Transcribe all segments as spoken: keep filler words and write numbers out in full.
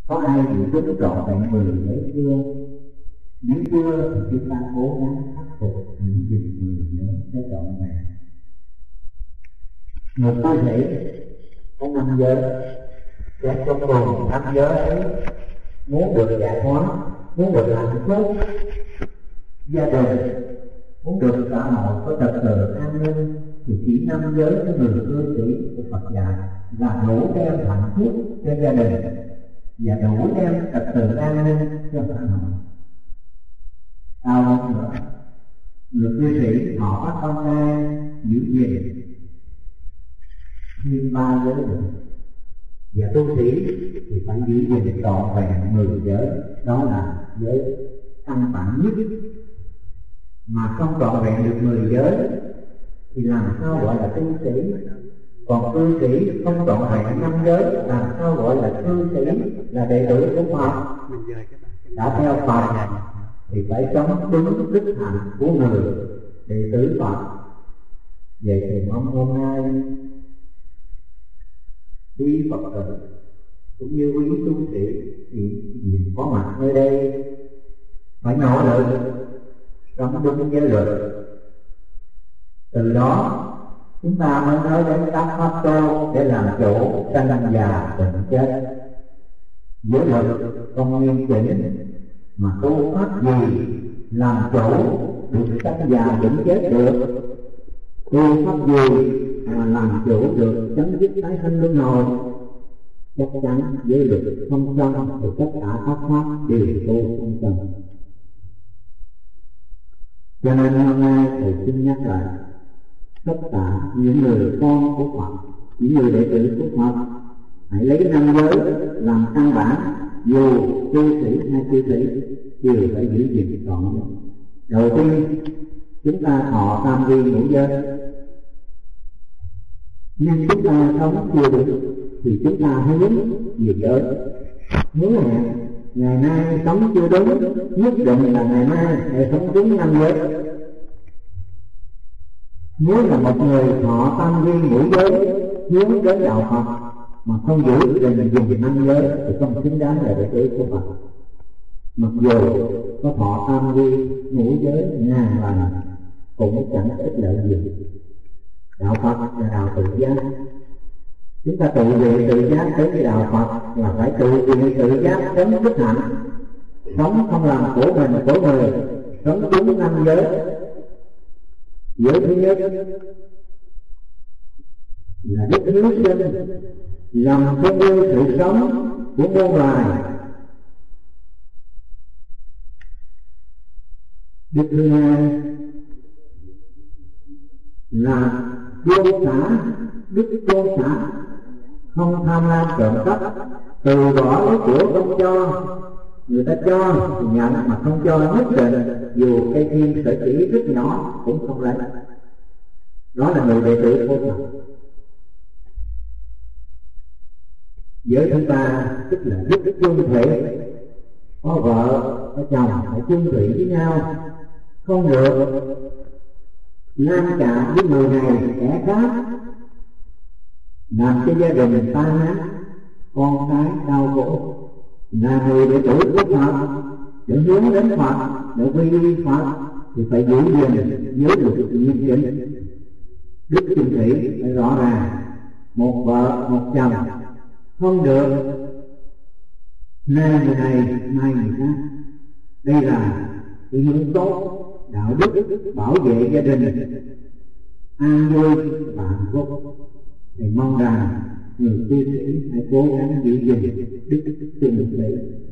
Có ai bị đúng trọn vẹn mười giới chưa? Nếu chưa thì chúng ta cố gắng khắc phục những gì mười giới cho trọn vẹn. Một cơ thể có năm giới, và trong vòng năm giới ấy muốn được giải thoát, muốn được hạnh phúc, gia đình, muốn được xã hội có trật tự an ninh, thì chỉ năm giới của người cư sĩ của Phật dạy là đủ đem hạnh phúc cho gia đình và đủ đem trật tự an ninh cho xã hội. Cao hơn nữa, người cư sĩ họ có công an giữ gìn thêm ba giới nữa, và tu sĩ thì phải giữ gìn trọn vẹn mười giới, đó là giới căn bản nhất. Mà không trọn vẹn được mười giới thì làm sao gọi là tu sĩ? Còn cư sĩ không trọn vẹn năm giới, làm sao gọi là cư sĩ, là đệ tử của Phật? Đã theo Phật thì phải sống đúng đức hạnh của người đệ tử Phật. Vậy thì mong hôm nay quý Phật tử cũng như quý tu sĩ thì có mặt nơi đây phải nỗ lực sống đúng giới luật. Từ đó chúng ta mới nói đến các pháp tu để làm chủ sanh già bệnh chết. Giới luật không nghiêm chỉnh mà tu pháp gì làm chủ được sanh già bệnh chết được? Tu pháp gì mà làm chủ được chấm dứt tái sanh luân hồi? Chắc chắn giới luật không xong thì tất cả các pháp đều tu không xong. Cho nên hôm nay thầy xin nhắc lại tất cả những người con của Phật, những người đệ tử của Phật, hãy lấy năm giới làm căn bản. Dù cư sĩ hay cư sĩ đều phải giữ gìn trọn vẹn. Đầu tiên chúng ta thọ tam vi ngũ giới, nhưng chúng ta sống chưa được thì chúng ta hãy hướng về giới. Hứa hẹn ngày nay sống chưa đúng, nhất định là ngày mai hãy sống đúng năm giới. Nếu là một người thọ tam vi ngũ giới hướng đến đạo Phật mà không giữ gìn dùng năm giới thì không xứng đáng là đệ tử của Phật. Mặc dù có thọ tam vi ngũ giới ngàn lần cũng chẳng ích lợi gì. Đạo Phật là đạo tự giác. Chúng ta tự về tự giác đến với đạo Phật là phải tự về tự giác đến đức hạnh, sống không làm của mình của người, sống đúng năm giới. Giới thứ nhất là đức hiếu sinh, lòng thương yêu sự sống của muôn loài. Đức thứ hai là buông xả, đức buông xả, không tham lam trộm cắp, từ bỏ lấy của không cho. Người ta cho thì nhận, mà không cho nhất định dù cây kim sợi chỉ rất nhỏ cũng không lấy. Đó là người đệ tử của Phật. Giới thứ ba tức là đức chung thủy, có vợ có chồng phải chung thủy với nhau, không được ngăn chặn với người này kẻ khác, làm cho gia đình tan nát, con cái đau khổ. Là người đệ tử của Phật để hướng đến Phật, để quy y Phật thì phải giữ gìn giới luật nghiêm chỉnh. Đức chung thủy phải rõ ràng, một vợ một chồng, không được nay người này mai người khác. Đây là cái hướng tốt, đạo đức bảo vệ gia đình an vui và hạnh phúc. Thì mong rằng người cư sĩ hãy cố gắng giữ gìn đức chung thủy.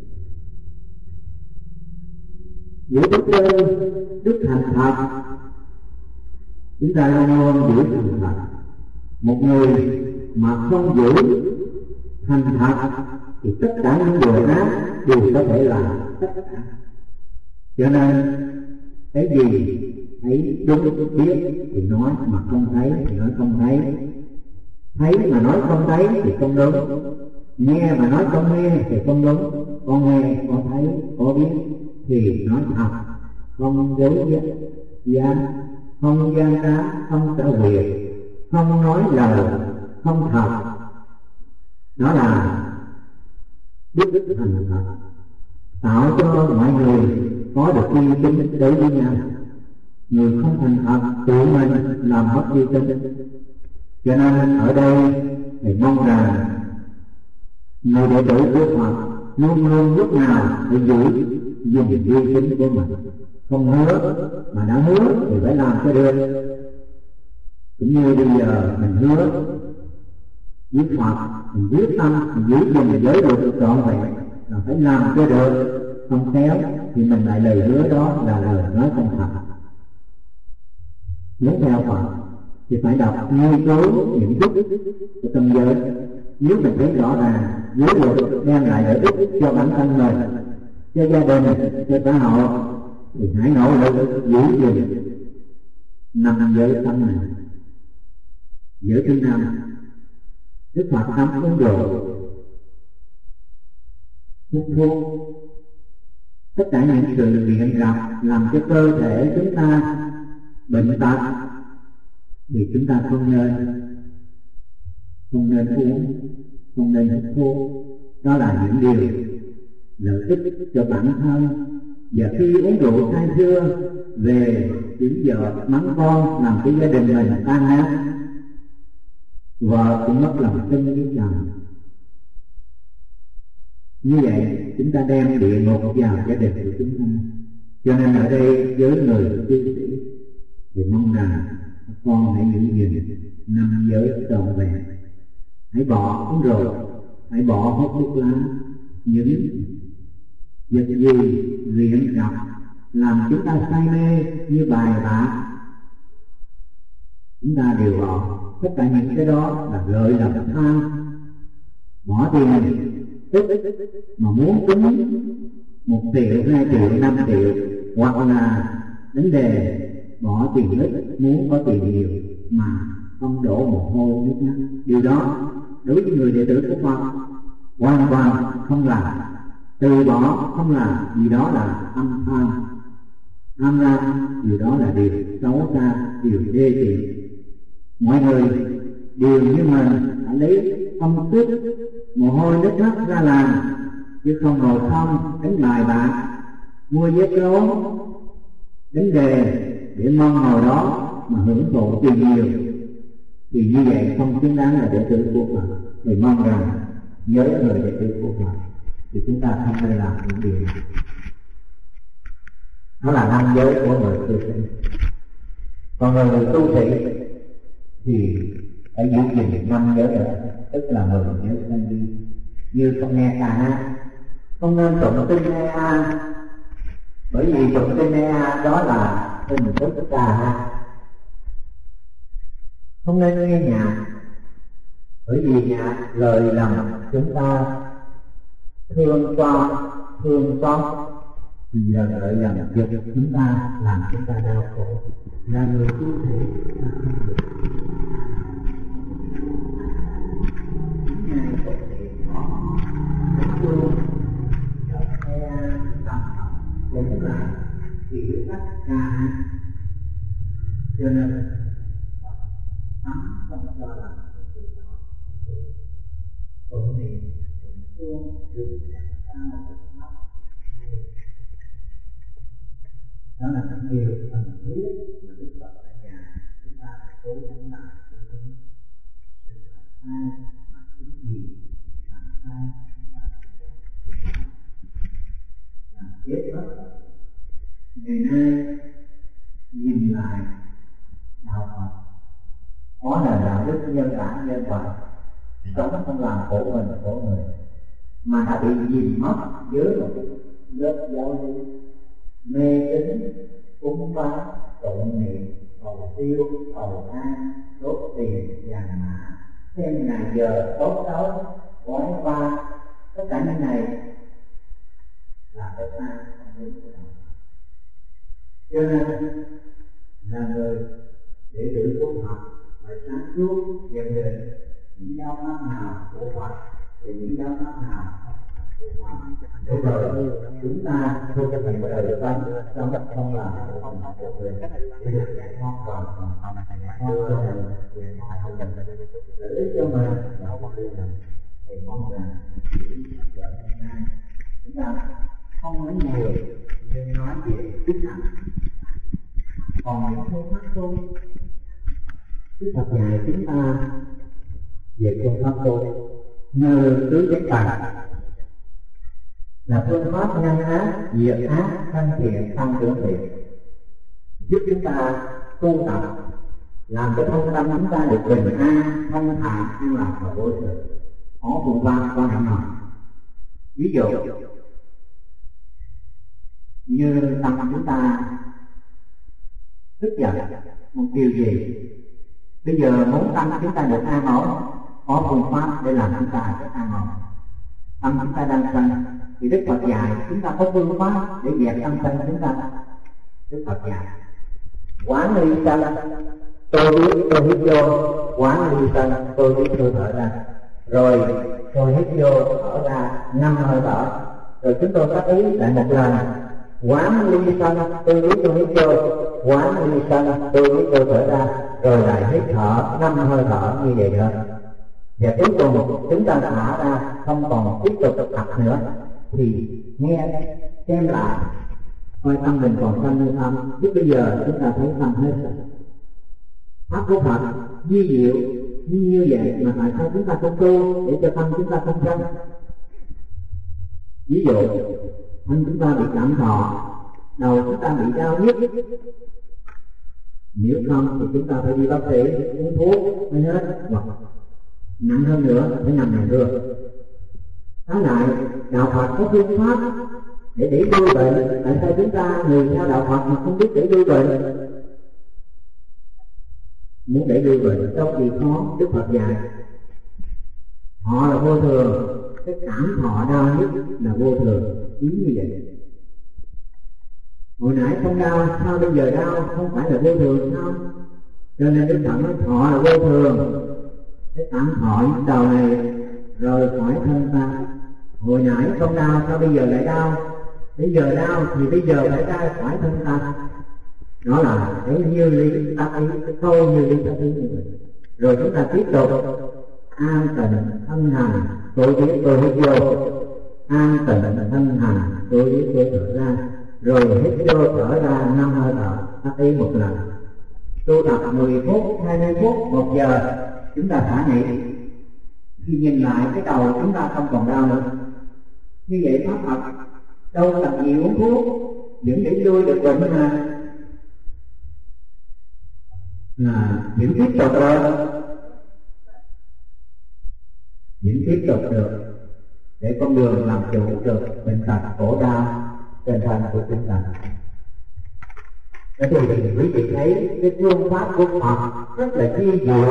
Giữ đức tư, đức thành thật. Chúng ta luôn luôn giữ thành thật. Một người mà không giữ thành thật thì tất cả những điều khác đều có thể là tất cả. Cho nên cái gì thấy đúng biết thì nói, mà không thấy thì nói không thấy. Thấy mà nói không thấy thì không đúng, nghe mà nói không nghe thì không đúng. Có nghe, có thấy, có biết thì nói thật, không dối gian, không gian trá, không trở việc, không nói lời không thật. Đó là biết thành thật, tạo cho mọi người có được uy tín đối với nhau. Người không thành thật tự mình làm mất uy tín. Cho nên ở đây thầy mong rằng người đệ tử của Phật luôn luôn lúc nào phải giữ gìn uy tín của mình, không hứa mà đã hứa thì phải làm cho được. Cũng như bây giờ mình hứa với Phật, mình quyết tâm mình giữ gìn giới luật trọn vẹn là phải làm cho được, không khéo thì mình lại lời hứa đó là lời nói không thật. Nếu theo Phật thì phải đọc nghiên cứu những chút của tâm giới. Nếu mình thấy rõ ràng giới luật đem lại lợi ích cho bản thân mình, cho gia đình, cho xã hội, thì hãy nỗ lực giữ gìn năm giới tâm này. Giới thứ năm, Đức Phật cấm uống rượu, hút thuốc, tất cả những sự nghiện gặp làm cho cơ thể chúng ta bệnh tật thì chúng ta không nên không nên uống, không nên hút thuốc. Đó là những điều lợi ích cho bản thân. Và khi uống rượu say xưa về đến giờ mắng con làm cho gia đình mình tan nát, vợ cũng mất lòng tin với chồng. Như vậy chúng ta đem địa ngục vào gia đình của chúng ta. Cho nên ở đây với người cư sĩ thì mong rằng con hãy giữ gìn năm giới trọn vẹn. Hãy bỏ uống rượu, hãy bỏ hút thuốc lá, những vật gì luyện gặp làm chúng ta say mê như bài bạc, chúng ta đều bỏ. Tất cả những cái đó là gợi lòng tham. Bỏ tiền tức mà muốn cúng một triệu, hai triệu, năm triệu, hoặc là vấn đề bỏ tiền ít muốn có tiền nhiều mà không đổ mồ hôi nước mắt. Điều đó đối với người đệ tử của Phật hoàn toàn không làm. Từ bỏ không làm, vì đó là âm tham. Tham lam, điều đó là điều xấu xa, điều đê tiện. Mọi người đều như mình phải lấy công sức, mồ hôi nước mắt ra làm, chứ không ngồi không đánh bài bạc, mua vé số, đánh đề để mong ngồi đó mà hưởng thụ tiền nhiều. Thì như vậy không xứng đáng là đệ tử của Phật. Thì mong rằng với người đệ tử của Phật thì chúng ta không nên làm những điều này. Đó là năm giới của người tu sĩ. Còn người tu sĩ thì phải giữ gìn năm giới nữa, tức là mười giới thanh vi. Như không nghe ca hát, không nên tụng kinh nghe a, bởi vì tụng kinh nghe a đó là hình thức ca hát. Không nên nghe nhạc, bởi vì nhạc lời làm chúng ta thương con, thương xót, thì là lợi làm việc chúng ta làm chúng ta đau khổ. Là người tu sĩ ta không được. Ngày có thể có nói chung đọc nghe tập học cũng là hiểu cách ca hát. Cho nên tắm không cho làm việc đó. Tụng niệm tụng chuông đừng làm sao được mất. Đó là những điều cần thiết mà Đức Phật ở nhà chúng ta phải cố gắng làm. Đừng làm sai mà chính gì làm sai chúng ta cũng có làm chết mất. Ngày nay nhìn lại đạo Phật có là đạo đức nhân bản nhân quả, sống không làm khổ mình khổ người, mà đã bị nhìn mất dưới một cái lớp giáo lý mê tín, cúng bái, tụng niệm, cầu tiêu, cầu an, đốt tiền, vàng mã, thêm ngày giờ tốt xấu, gói qua, tất cả những này là cái sai không đúng của đạo. Cho nên là người đệ tử của Phật phải sáng suốt nhận định những giáo pháp nào của Phật thì những giáo pháp nào của Phật, để rồi chúng ta không có thành đời tâm trong không làm không làm của người để được giải thoát hoàn toàn không cho mình quyền không cần lợi ích cho mình và không có điều này thì mong rằng những phương pháp tu. Đức Phật dạy chúng ta về phương pháp tu như tứ giác tầng là phương pháp ngăn ác, diệt ác, thanh thiện, tăng trưởng thiện, giúp chúng ta tu tập làm cho thân tâm chúng ta được bình an, thanh thản, an lạc và vô thường. Có phương pháp quan trọng nào? Ví dụ như tâm chúng ta tức giận một điều gì, bây giờ muốn tâm chúng ta được an ổn, có phương pháp để làm chúng ta được an ổn. Tâm chúng ta đang sân thì Đức Phật dạy chúng ta có phương pháp để dẹp tâm sân chúng ta. Đức Phật dạy quán ly sân, tôi biết tôi hít vô, quán ly sân, tôi biết tôi thở ra, rồi tôi hít vô thở ra năm hơi thở, rồi chúng tôi tác ý lại một lần quán ly sân, tôi biết tôi hít vô, quán ly sân, tôi biết tôi thở ra, rồi lại hít thở năm hơi thở như vậy nữa. Và cuối cùng chúng ta thả ra, không còn tiếp tục tập nữa, thì nghe xem lại coi tâm mình còn sân hay không. Chứ bây giờ chúng ta thấy tâm hết rồi. Pháp của Phật di diệu như như vậy mà tại sao chúng ta không tu để cho tâm chúng ta không sân? Ví dụ thân chúng ta bị cảm thọ, đầu chúng ta bị đau nhức, nếu không thì chúng ta phải đi bác sĩ uống thuốc mới hết, hoặc nặng hơn nữa phải nằm nhà thương. Trái lại đạo Phật có phương pháp để đẩy đuôi bệnh. Tại sao chúng ta người theo đạo Phật mà không biết đẩy đuôi bệnh? Muốn đẩy đuôi bệnh đâu gì khó. Đức Phật dạy họ là vô thường, cái cảm thọ đau nhất là vô thường, ý như vậy. Hồi nãy không đau, sao bây giờ đau? Không phải là vô thường sao? Cho nên Đức Phật nói thọ là vô thường, cái cảm thọ những đầu này rồi khỏi thân ta. Hồi nãy không đau, sao bây giờ lại đau? Bây giờ đau thì bây giờ phải ra khỏi thân ta. Đó là cái như lý tác ý, cái câu như lý tác ý như vậy. Rồi chúng ta tiếp tục an tịnh thân hành, tôi biết tôi hít vô, an tịnh thân hành, tôi biết tôi thở ra, rồi hít vô thở ra năm hơi thở, tác ý một lần. Tu tập mười phút, hai mươi phút, một giờ, chúng ta thả nhẹ. Khi nhìn lại cái đầu chúng ta không còn đau nữa. Như vậy Pháp Phật đâu tập nhiều uống thuốc vẫn để lui được bệnh mà. Là vẫn tiếp tục được, vẫn tiếp tục được để con đường làm chủ được bệnh tật khổ đau trên thân của chúng ta. Thế thì quý vị thấy cái phương pháp của Phật rất là di diệu.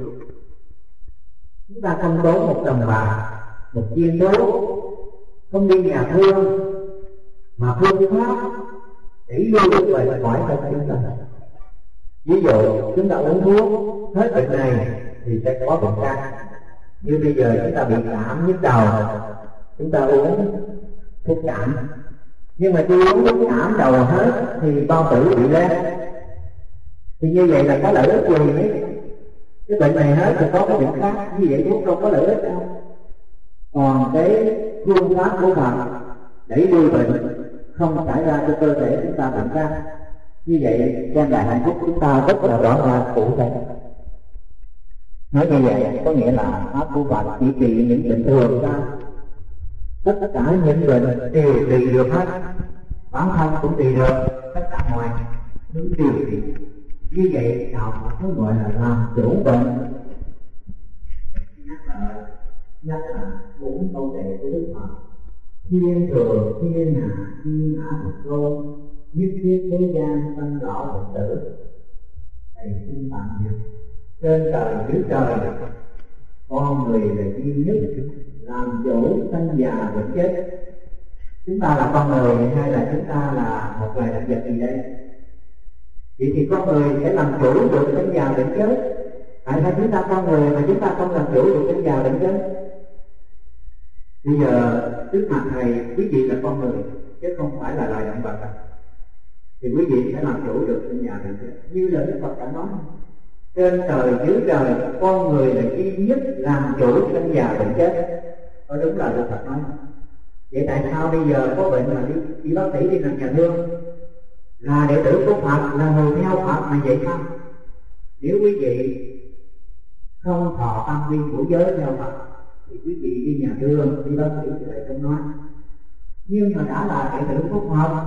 Chúng ta không tốn một đồng bạc, một viên thuốc, không đi nhà thương, mà phương pháp để lui được bệnh khỏi thân chúng ta. Ví dụ chúng ta uống thuốc hết bệnh này thì sẽ có bệnh khác. Như bây giờ chúng ta bị cảm nhức đầu, chúng ta uống thuốc cảm, nhưng mà khi uống thuốc cảm đầu hết thì bao tử bị loét. Thì như vậy là có lợi ích gì ấy? Cái bệnh này hết thì có cái bệnh khác, như vậy thuốc đâu có lợi ích đâu. Còn cái phương pháp của Phật đẩy lui bệnh không xảy ra cho cơ thể chúng ta bệnh khác. Như vậy đem lại hạnh phúc chúng ta rất là rõ ràng cụ thể. Nói như vậy có nghĩa là pháp của Phật chỉ trị những bệnh thường sao? Tất cả những bệnh đều trị được hết, bản thân cũng trị được, tất cả mọi thứ đều trị. Như vậy đạo Phật nó gọi là làm chủ bệnh. Nhắc lại, nhắc lại bốn câu kệ của Đức Phật: thiên thường, thiên hạ, thiên hạ Phật tôn, nhất thiết thế gian tân rõ Phật tử. Thầy xin tạm dừng. Trên trời dưới trời, con người là duy nhất làm chủ sanh già bệnh chết. Chúng ta là con người hay là chúng ta là một loài động vật gì đây? Vậy thì con người sẽ làm chủ được sanh già bệnh chết. Tại sao chúng ta con người mà chúng ta không làm chủ được sanh già bệnh chết? Bây giờ trước mặt thầy, quý vị là con người chứ không phải là loài động vật, thì quý vị sẽ làm chủ được sanh già bệnh chết. Như là Đức Phật đã nói, trên trời dưới trời, con người là duy nhất làm chủ sanh già bệnh chết. Có đúng là Đức Phật nói. Vậy tại sao bây giờ có bệnh mà đi, đi bác sĩ đi làm nhà thương, là đệ tử của Phật, là người theo Phật mà vậy sao? Nếu quý vị không thọ tâm viên của giới theo Phật thì quý vị đi nhà thương, đi bác sĩ thì lại không nói. Nhưng mà đã là đệ tử của Phật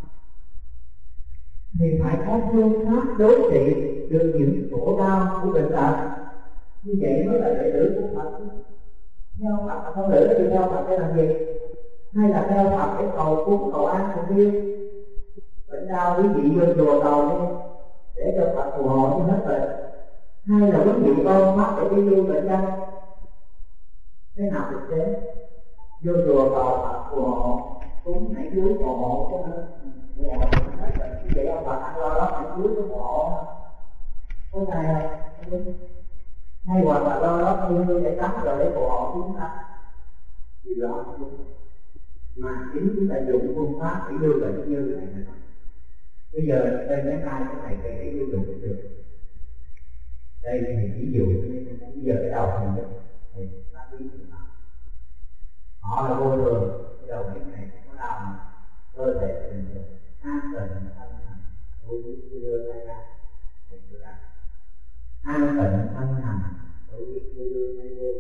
thì phải có phương pháp đối trị được những khổ đau của bệnh tật. Như vậy mới là đệ tử của Phật. Theo Phật mà không đệ tử theo Phật để làm gì? Hay là theo Phật để cầu cúng cầu an cầu siêu? Bệnh đau quý vị vô chùa cầu đi để cho Phật phù hộ cho hết bệnh. Hay là quý vị con mắt để đi du bệnh nhân? Thế nào thực tế? Vô chùa cầu Phật phù hộ, cúng hãy dưới phù hộ cho nó phù hộ hết bệnh. Như vậy ông Phật ăn lo đó hãy dưới cái phù hộ. Có này không? Hay hoặc là lo đó như để tắm rồi để phù hộ chúng ta? Thì đó không đúng. Mà chính chúng ta dùng phương pháp để đưa bệnh như này này. Bây giờ đây mấy hai cái này để đưa bệnh được. Đây thì ví dụ bây giờ cái đầu mình đó thì ta biết thế nào. Họ là vô thường, cái đầu mấy này có đau mà cơ thể mình được an tịnh thân hành, tôi biết đưa tay ra thì đưa ra an tịnh thân hành, tôi biết đưa tay vô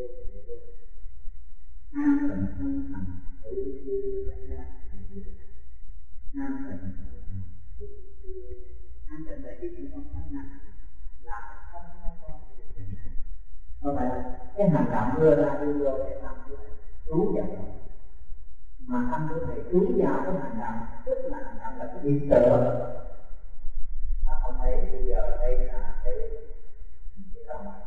an tịnh thân hành, tôi biết đưa tay ra thì đưa ra an tịnh thân hành, tôi biết đưa an tịnh là gì? Chúng con thân hành là thân hai con không phải là cái hành động đưa ra đưa vô để làm như vậy trú vào mà tâm của thầy trú vào cái hành động, tức là hành động là cái điểm tựa. Ta không thấy bây giờ đây là cái cái đầu này,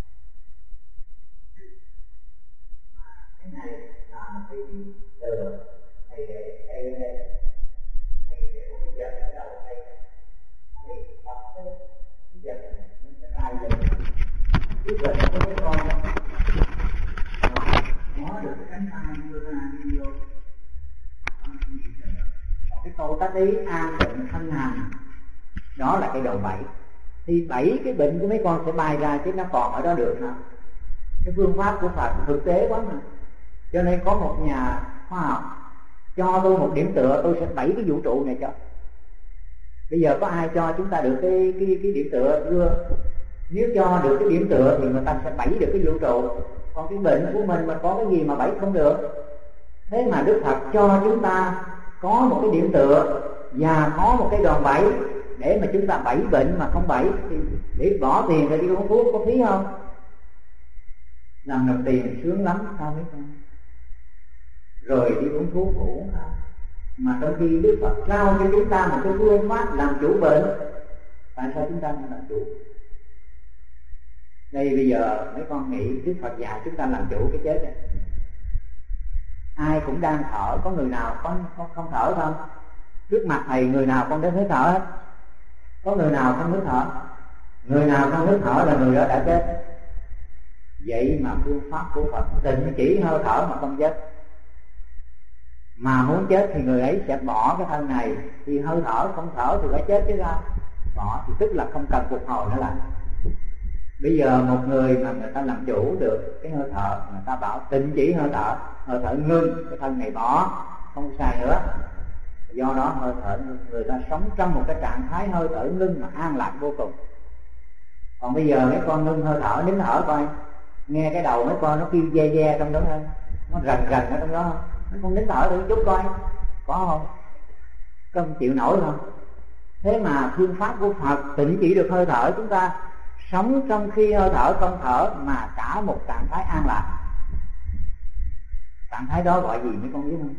mà cái này là cái điểm tựa. Thầy thầy thầy thầy để bây giờ cái đầu đây thầy bật cái cái giờ này nó sẽ ra dần cái bệnh của cái con nó được cái cánh tay đưa ra đi vô. Cái câu tác ý an tịnh thân hành đó là cái đầu bảy. Thì bảy cái bệnh của mấy con sẽ bay ra chứ nó còn ở đó được nào. Cái phương pháp của Phật thực tế quá mà. Cho nên có một nhà khoa học cho tôi một điểm tựa, tôi sẽ bảy cái vũ trụ này cho. Bây giờ có ai cho chúng ta được cái cái cái điểm tựa chưa? Nếu cho được cái điểm tựa thì người ta sẽ bảy được cái vũ trụ. Còn cái bệnh của mình mà có cái gì mà bảy không được. Thế mà Đức Phật cho chúng ta có một cái điểm tựa và có một cái đòn bẩy để mà chúng ta bẫy bệnh mà không bẫy thì để bỏ tiền ra đi uống thuốc có phí không? Làm nộp tiền sướng lắm sao biết không? Rồi đi uống thuốc uống không? Mà trong khi Đức Phật trao cho chúng ta một cái phương pháp làm chủ bệnh, tại sao chúng ta không làm chủ? Đây bây giờ mấy con nghĩ Đức Phật dạy chúng ta làm chủ cái chết này. Ai cũng đang thở, có người nào có, có không thở không? Trước mặt thầy người nào không đến hít thở hết? Có người nào không hít thở? Người nào không hít thở là người đó đã chết. Vậy mà phương pháp của Phật tịnh chỉ hơi thở mà không chết. Mà muốn chết thì người ấy sẽ bỏ cái thân này. Thì hơi thở không thở thì phải chết chứ sao? Bỏ thì tức là không cần phục hồi nữa lại. Bây giờ một người mà người ta làm chủ được cái hơi thở, người ta bảo tịnh chỉ hơi thở, hơi thở ngưng, cái thân này bỏ, không xài nữa. Do đó hơi thở ngưng, người ta sống trong một cái trạng thái hơi thở ngưng mà an lạc vô cùng. Còn bây giờ mấy con ngưng hơi thở, nín thở coi, nghe cái đầu mấy con nó kêu ve ve trong đó thôi, nó rần rần ở trong đó không? Mấy con nín thở thử chút coi, có không? Không chịu nổi không? Thế mà phương pháp của Phật tịnh chỉ được hơi thở, chúng ta sống trong khi hơi thở không thở mà cả một trạng thái an lạc. Trạng thái đó gọi gì mấy con biết không?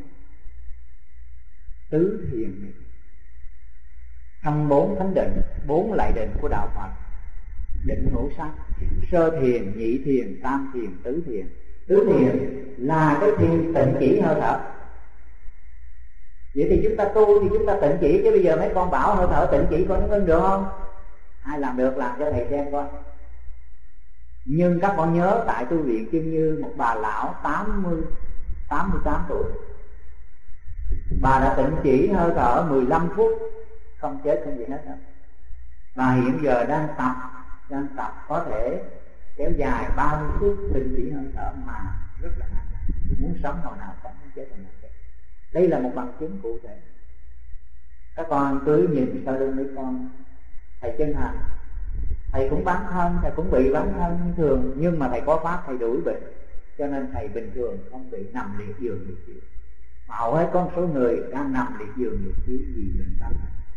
Tứ thiền. Trong bốn thánh định, bốn lại định của đạo Phật, định ngũ sắc, sơ thiền, nhị thiền, tam thiền, tứ thiền. Tứ thiền là cái thiền tịnh chỉ hơi thở. Vậy thì chúng ta tu thì chúng ta tịnh chỉ, chứ bây giờ mấy con bảo hơi thở tịnh chỉ con nó ngưng được không? Ai làm được làm cho thầy xem coi. Nhưng các con nhớ tại tu viện Kim Như một bà lão tám mươi, tám mươi tám tuổi, bà đã tịnh chỉ hơi thở mười lăm phút, không chết không gì hết đâu. Bà hiện giờ đang tập, đang tập có thể kéo dài ba mươi phút tịnh chỉ hơi thở mà rất là an lạc. Muốn sống hồi nào sống, muốn chết hồi nào chết. Đây là một bằng chứng cụ thể. Các con cứ nhìn sau lưng mấy con, thầy chân thành, thầy cũng bán thân, thầy cũng bị bán thân như thường, nhưng mà thầy có pháp thầy đuổi bệnh, cho nên thầy bình thường không bị nằm liệt giường liệt chiếu. Mà hầu hết có một số người đang nằm liệt giường liệt chiếu vì bệnh tâm.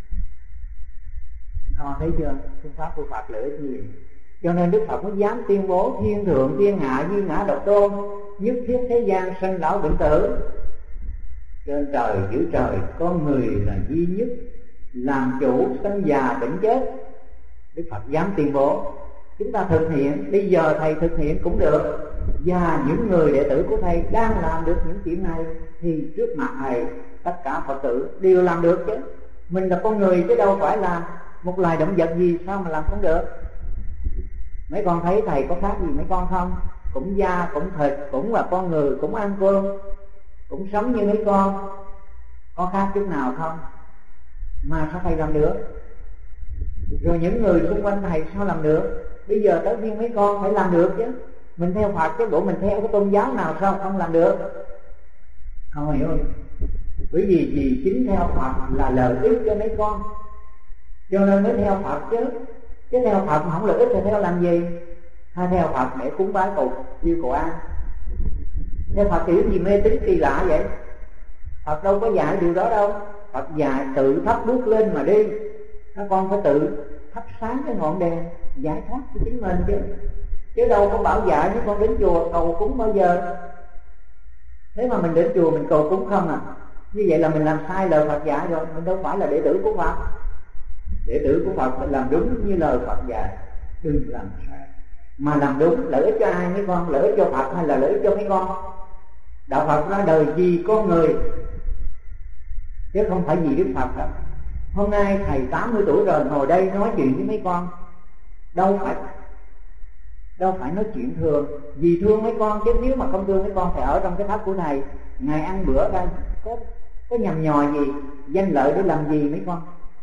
Con thấy chưa, phương pháp của Phật lợi ích như vậy. Cho nên Đức Phật mới dám tuyên bố thiên thượng thiên hạ duy ngã độc tôn, nhất thiết thế gian sanh lão bệnh tử. Trên trời dưới trời con người là duy nhất, làm chủ sanh già bệnh chết. Đức Phật dám tuyên bố, chúng ta thực hiện. Bây giờ thầy thực hiện cũng được, và những người đệ tử của thầy đang làm được những chuyện này, thì trước mặt thầy tất cả Phật tử đều làm được chứ. Mình là con người chứ đâu phải là một loài động vật gì, sao mà làm không được. Mấy con thấy thầy có khác gì mấy con không? Cũng da, cũng thịt, cũng là con người, cũng ăn cơm, cũng sống như mấy con, có khác chút nào không? Mà sao thầy làm được? Rồi những người xung quanh thầy sao làm được? Bây giờ tới viên mấy con phải làm được chứ. Mình theo Phật chứ bộ mình theo cái tôn giáo nào sao không làm được? Không hiểu không? Bởi vì vì chính theo Phật là lợi ích cho mấy con, cho nên mới theo Phật chứ. Chứ theo Phật mà không lợi ích thì theo làm gì? Hay theo Phật để cúng bái cầu yêu cầu an? Theo Phật kiểu gì mê tín kỳ lạ vậy? Phật đâu có dạy điều đó đâu. Phật dạy tự thắp bước lên mà đi. Các con phải tự thắp sáng cái ngọn đèn giải thoát cho chính mình chứ. Chứ đâu có bảo dạy những con đến chùa cầu cúng bao giờ. Thế mà mình đến chùa mình cầu cúng không à? Như vậy là mình làm sai lời Phật dạy rồi. Mình đâu phải là đệ tử của Phật. Đệ tử của Phật phải làm đúng như lời Phật dạy, đừng làm sai. Mà làm đúng lợi ích cho ai mấy con? Lợi ích cho Phật hay là lợi ích cho mấy con? Đạo Phật ra đời vì con người, chứ không phải vì Đức Phật đâu. Hôm nay thầy tám mươi tuổi rồi ngồi đây nói chuyện với mấy con, đâu phải đâu phải nói chuyện thường, vì thương mấy con, chứ nếu mà không thương mấy con thì ở trong cái tháp của thầy, ngày ăn bữa đây có có nhầm nhò gì, danh lợi để làm gì mấy con?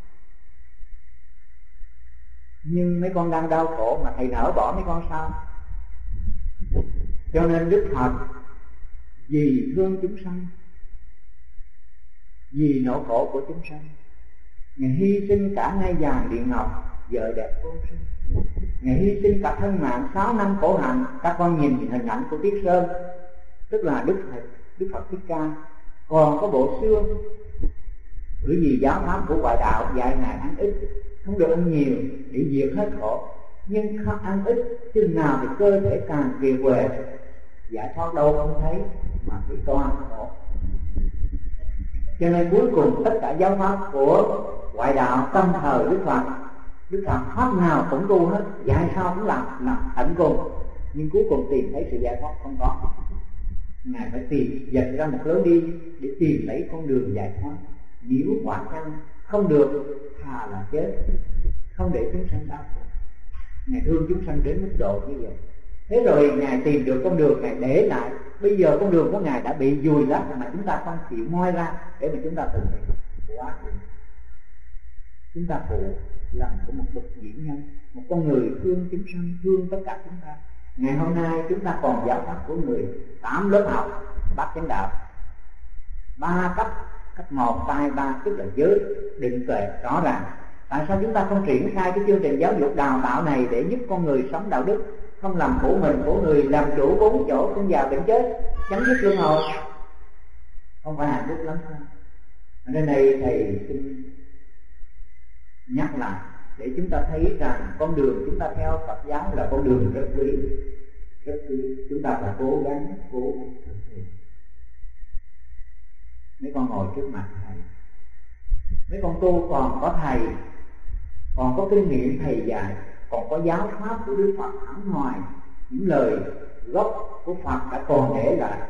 Nhưng mấy con đang đau khổ mà thầy nỡ bỏ mấy con sao? Cho nên Đức Phật vì thương chúng sanh, vì nỗi khổ của chúng sanh, Ngài hy sinh cả ngai vàng điện ngọc, vợ đẹp vô sinh. Ngài hy sinh cả thân mạng sáu năm khổ hạnh. Các con nhìn hình ảnh của Tiết Sơn, tức là Đức Phật, Đức Phật Thích Ca, còn có bộ xương. Bởi vì giáo pháp của ngoại đạo dạy Ngài ăn ít, không được ăn nhiều để diệt hết khổ. Nhưng không ăn ít chừng nào thì cơ thể càng kiệt quệ, giải thoát đâu không thấy mà thấy toàn khổ. Cho nên cuối cùng tất cả giáo pháp của ngoại đạo tâm thờ Đức Phật. Đức Phật pháp nào cũng tu hết, dạy sao cũng làm, làm tận cùng. Nhưng cuối cùng tìm thấy sự giải thoát không có. Ngài phải tìm dạch ra một lối đi để tìm lấy con đường giải thoát. Nếu quả chăng không được, thà là chết, không để chúng sanh đau khổ. Ngài thương chúng sanh đến mức độ như vậy. Thế rồi Ngài tìm được con đường, Ngài để lại. Bây giờ con đường của Ngài đã bị vùi lấp mà chúng ta không chịu moi ra để mà chúng ta thực hiện. Quá chúng ta phụ lòng của một bậc diễn nhân, một con người thương chúng sanh, thương tất cả chúng ta. Ngày hôm nay chúng ta còn giáo pháp của người, tám lớp học Bát Chánh Đạo, ba cấp, cấp một, hai, ba, tức là giới định tuệ rõ ràng. Tại sao chúng ta không triển khai cái chương trình giáo dục đào tạo này để giúp con người sống đạo đức, không làm khổ mình, khổ người, làm chủ bốn chỗ con già bệnh chết, chấm dứt luân hồi? Không phải hạnh phúc lắm sao? Ở nơi này thầy xin nhắc lại để chúng ta thấy rằng con đường chúng ta theo Phật giáo là con đường rất quý, rất quý. Chúng ta phải cố gắng, cố gắng thực hiện. Mấy con ngồi trước mặt thầy, mấy con tu còn có thầy, còn có kinh nghiệm thầy dạy, còn có giáo pháp của Đức Phật hẳn hoài, những lời gốc của Phật đã còn để lại.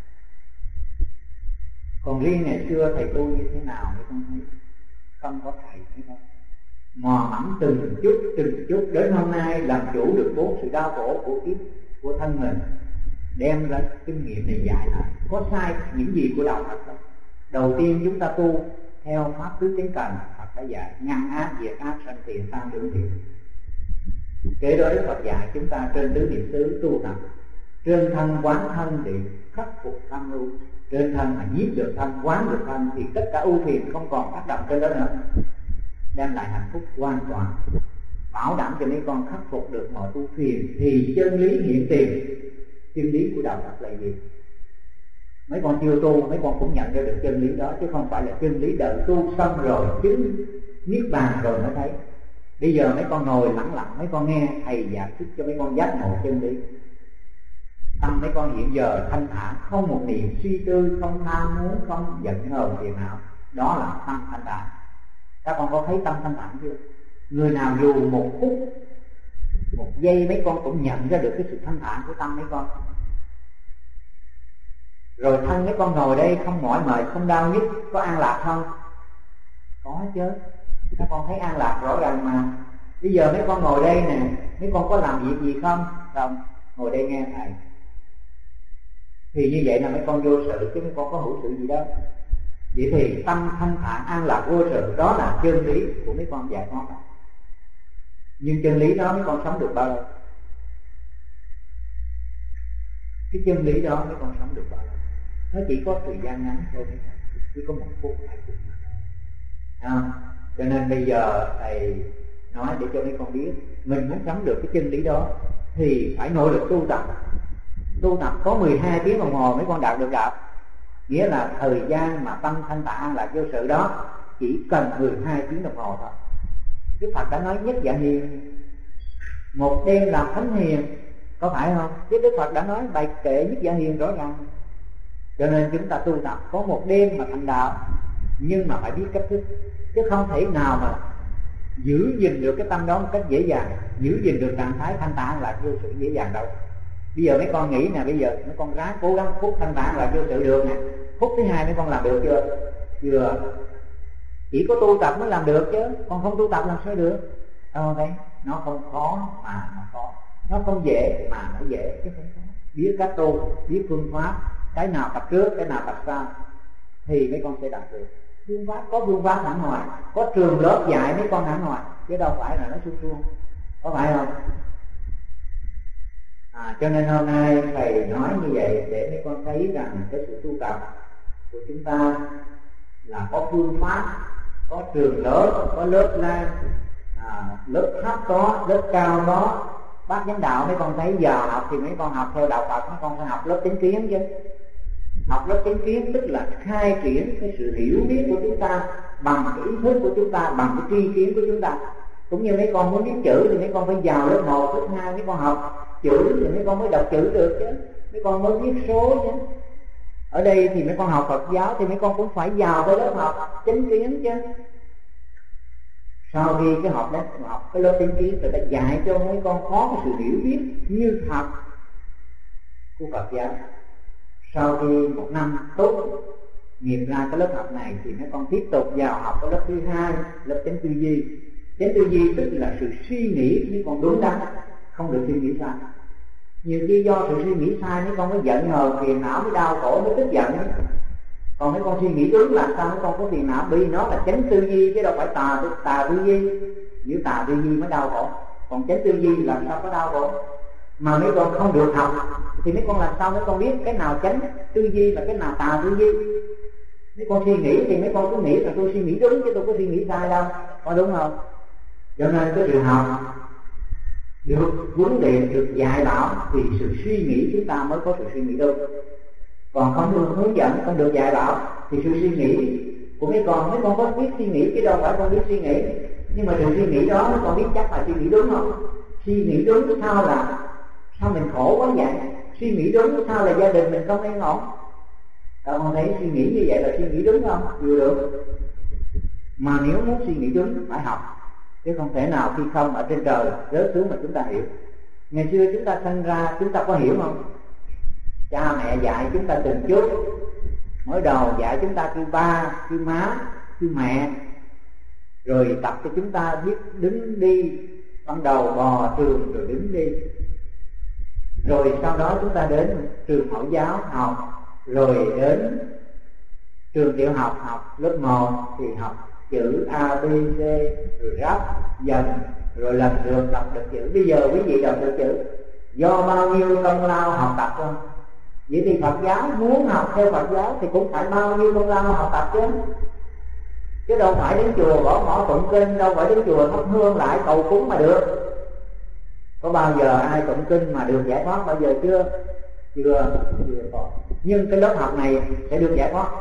Còn riêng ngày xưa thầy tu như thế nào mấy con thấy? Không có thầy thấy không? Mò mẫm từng chút từng chút đến hôm nay làm chủ được bốn sự đau khổ của kiếp của thân mình, đem ra kinh nghiệm này dạy lại. Có sai những gì của đạo Phật không? Đầu tiên chúng ta tu theo pháp tứ chánh cần, Phật đã dạy ngăn ác diệt ác sanh thiện tam đường thiện. Kế đó Đức Phật dạy chúng ta trên tứ niệm xứ tu tập, trên thân quán thân để khắc phục tham lưu, trên thân, mà nhiếp được thân, quán được thân, thì tất cả ưu phiền không còn tác động trên đó nữa, đem lại hạnh phúc hoàn toàn, bảo đảm cho mấy con khắc phục được mọi ưu phiền. Thì chân lý hiện tiền. Chân lý của đạo Phật là gì? Mấy con chưa tu, mấy con cũng nhận ra được chân lý đó, chứ không phải là chân lý đợi tu xong rồi chứng niết bàn rồi mới thấy. Bây giờ mấy con ngồi lặng lặng, mấy con nghe thầy giải thích cho mấy con giác ngộ chân lý. Tâm mấy con hiện giờ thanh thản, không một niệm suy tư, không tham muốn, không giận hờn phiền não, đó là tâm thanh thản. Các con có thấy tâm thanh thản chưa? Người nào dù một phút, một giây mấy con cũng nhận ra được cái sự thanh thản của tâm mấy con. Rồi thân mấy con ngồi đây không mỏi mệt, không đau nhức, có an lạc không? Có chứ. Các con thấy an lạc rõ ràng mà. Bây giờ mấy con ngồi đây nè, mấy con có làm việc gì không? Không, ngồi đây nghe thầy. Thì như vậy là mấy con vô sự, chứ mấy con có hữu sự gì đâu. Vậy thì tâm thanh thản an lạc vô sự, đó là chân lý của mấy con giải thoát. Nhưng chân lý đó mấy con sống được bao lâu? Cái chân lý đó mấy con sống được bao lâu? Nó chỉ có thời gian ngắn thôi, chỉ có một phút hai phút à, cho nên bây giờ thầy nói để cho mấy con biết, mình muốn sống được cái chân lý đó thì phải nỗ lực tu tập. Tu tập có mười hai tiếng đồng hồ mấy con đạt được đạo. Nghĩa là thời gian mà tâm thanh tạng là vô sự đó chỉ cần mười hai tiếng đồng hồ thôi. Đức Phật đã nói nhất dạ hiền, một đêm làm thánh hiền, có phải không? Chứ Đức Phật đã nói bài kệ nhất dạ hiền rõ ràng. Cho nên chúng ta tu tập có một đêm mà thành đạo, nhưng mà phải biết cách thức, chứ không thể nào mà giữ gìn được cái tâm đó một cách dễ dàng, giữ gìn được trạng thái thanh tạng là vô sự dễ dàng đâu. Bây giờ mấy con nghĩ nè, bây giờ mấy con ráng cố gắng phút thanh tạng là vô sự được nè. Phút thứ hai mấy con làm được chưa? Chưa. Chỉ có tu tập mới làm được chứ, còn không tu tập làm sao được? Đâu thấy, nó không khó mà nó khó, nó không dễ mà nó dễ chứ không khó. Biết cách tu, biết phương pháp, cái nào tập trước, cái nào tập sau thì mấy con sẽ đạt được. Phương pháp có phương pháp hẳn hoài, có trường lớp dạy mấy con hẳn hoài, chứ đâu phải là nó suông suông, có phải không? À, cho nên hôm nay thầy nói như vậy để mấy con thấy rằng cái sự tu tập của chúng ta là có phương pháp, có trường lớp, có lớp lan, à, lớp thấp có, lớp cao có. Bác chánh đạo mấy con thấy giờ học thì mấy con học theo đạo Phật, mấy con phải học lớp chánh kiến chứ. Học lớp chánh kiến tức là khai triển cái sự hiểu biết của chúng ta bằng cái ý thức của chúng ta, bằng cái tri kiến của chúng ta. Cũng như mấy con muốn biết chữ thì mấy con phải vào lớp một, lớp hai mấy con học chữ thì mấy con mới đọc chữ được chứ, mấy con mới viết số chứ. Ở đây thì mấy con học Phật giáo thì mấy con cũng phải vào cái lớp học chánh kiến chứ. Sau khi cái học đó, học cái lớp chánh kiến người ta dạy cho mấy con có cái sự hiểu biết như thật của Phật giáo. Sau khi một năm tốt nghiệp ra cái lớp học này thì mấy con tiếp tục vào học cái lớp thứ hai, lớp chánh tư duy. Chánh tư duy tức là sự suy nghĩ mấy con đúng đắn, không được suy nghĩ sai. Nhiều khi do sự suy nghĩ sai mấy con mới giận hờn, phiền não, mới đau khổ, mới tức giận. Còn mấy con suy nghĩ đúng là sao mấy con có phiền não, vì nó là chánh tư duy chứ đâu phải tà tà tư duy. Nếu tà tư duy mới đau khổ, còn chánh tư duy làm sao có đau khổ. Mà mấy con không được học thì mấy con làm sao mấy con biết cái nào chánh tư duy và cái nào tà tư duy. Mấy con suy nghĩ thì mấy con cứ nghĩ là tôi suy nghĩ đúng chứ tôi có suy nghĩ sai đâu, có đúng không? Cho nên cái sự học được huấn luyện, được dạy bảo thì sự suy nghĩ chúng ta mới có sự suy nghĩ đúng. Còn không được hướng dẫn, không được dạy bảo thì sự suy nghĩ của mấy con, mấy con có biết suy nghĩ chứ đâu phải con biết suy nghĩ. Nhưng mà sự suy nghĩ đó mấy con biết chắc là suy nghĩ đúng không? Suy nghĩ đúng sao là sao mình khổ quá vậy? Suy nghĩ đúng sao là gia đình mình không yên ổn? Các con thấy suy nghĩ như vậy là suy nghĩ đúng không? Vừa được. Mà nếu muốn suy nghĩ đúng phải học, chứ không thể nào khi không ở trên trời rớt xuống mà chúng ta hiểu. Ngày xưa chúng ta sinh ra chúng ta có hiểu không? Cha mẹ dạy chúng ta từng chút. Mới đầu dạy chúng ta kêu ba, kêu má, kêu mẹ. Rồi tập cho chúng ta biết đứng đi. Ban đầu bò trường rồi đứng đi. Rồi sau đó chúng ta đến trường mẫu giáo học. Rồi đến trường tiểu học học lớp một thì học chữ A, B, C, rồi ráp dần, rồi lần lượt đọc được chữ. Bây giờ quý vị đọc được chữ do bao nhiêu công lao học tập không? Vậy thì Phật giáo muốn học theo Phật giáo thì cũng phải bao nhiêu công lao học tập chứ. Chứ đâu phải đến chùa bỏ mỏ tụng kinh, đâu phải đến chùa thắp hương lại cầu cúng mà được. Có bao giờ ai tụng kinh mà được giải thoát bao giờ chưa? Chưa, chưa có. Nhưng cái lớp học này sẽ được giải thoát.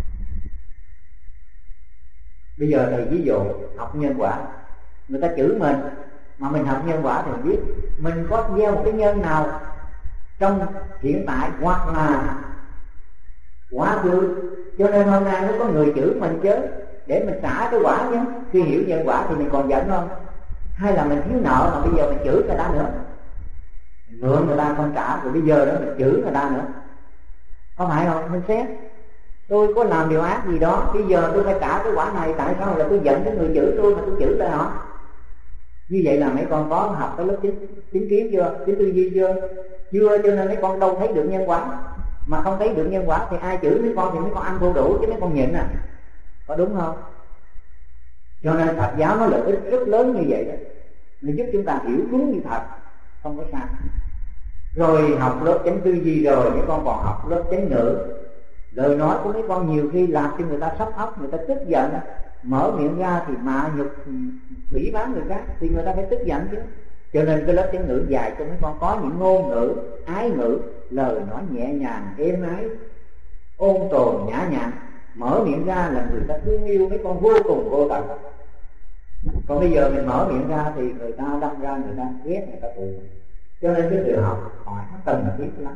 Bây giờ thầy ví dụ học nhân quả, người ta chửi mình mà mình học nhân quả thì mình biết mình có gieo một cái nhân nào trong hiện tại hoặc là quá khứ, cho nên hôm nay nó có người chửi mình chứ, để mình xả cái quả nhé. Khi hiểu nhân quả thì mình còn giận không? Hay là mình thiếu nợ mà bây giờ mình chửi người ta nữa, mình mượn người ta không trả rồi bây giờ đó mình chửi người ta nữa, có phải không? Mình xét tôi có làm điều ác gì đó, bây giờ tôi phải trả cái quả này, tại sao là tôi giận cái người chửi tôi mà tôi chửi lại họ? Như vậy là mấy con có học cái lớp chính, chính kiến chưa, chính tư duy chưa? Chưa, cho nên mấy con đâu thấy được nhân quả. Mà không thấy được nhân quả thì ai chửi mấy con thì mấy con ăn thua đủ, chứ mấy con nhịn à, có đúng không? Cho nên Phật giáo nó lợi ích rất lớn như vậy đó, nó giúp chúng ta hiểu đúng như thật, không có sai. Rồi học lớp chánh tư duy rồi mấy con còn học lớp chánh ngữ. Lời nói của mấy con nhiều khi làm cho người ta sốc óc, người ta tức giận, mở miệng ra thì mạ nhục phỉ báng người khác thì người ta phải tức giận chứ. Cho nên cái lớp chánh ngữ dạy cho mấy con có những ngôn ngữ ái ngữ, lời nói nhẹ nhàng êm ái, ôn tồn nhã nhặn, mở miệng ra là người ta thương yêu mấy con vô cùng vô tận. Còn bây giờ mình mở miệng ra thì người ta đâm ra người ta ghét, người ta thù. Cho nên cái sự học hỏi nó cần thiết lắm,